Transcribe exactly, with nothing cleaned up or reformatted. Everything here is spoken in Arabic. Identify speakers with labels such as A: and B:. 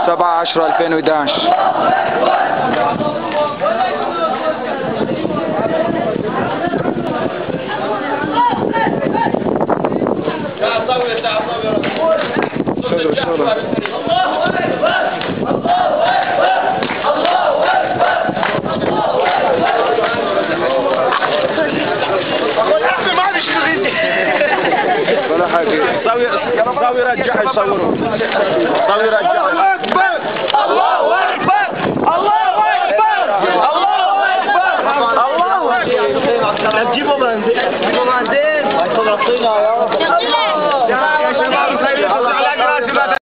A: سبعة عشرة ألفين وإحدى عشر. شغل شغل. ولا حاجة.
B: صاوي صاوي رجع يصوروا. صاوي رجع.